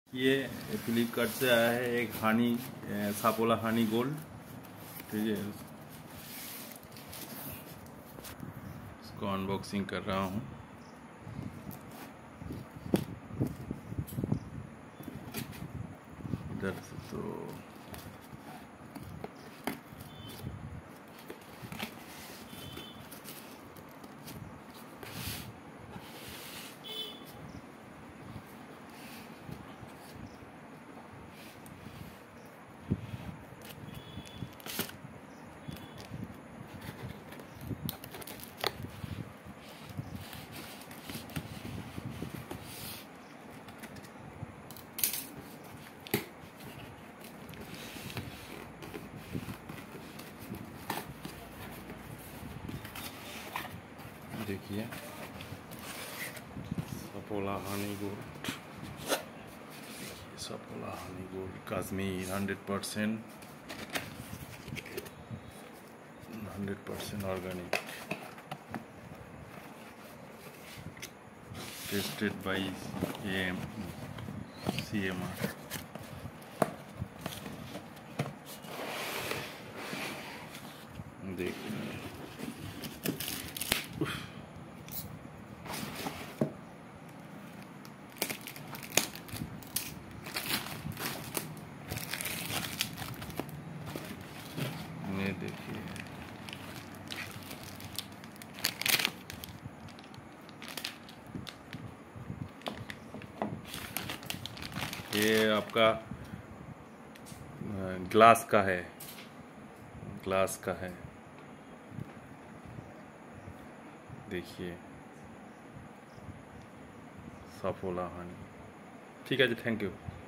ये फ्लिपकार्ट से आया है एक हानी सापोला हानी गोल्ड। ठीक है, इसको अनबॉक्सिंग कर रहा हूँ। इधर से तो देखिए Saffola honey gold, Saffola honey gold Kashmir 100% organic, tested by CMR। देखिए देखिए ये आपका ग्लास का है, ग्लास का है। देखिए सापोला हानी। ठीक है जी, थैंक यू।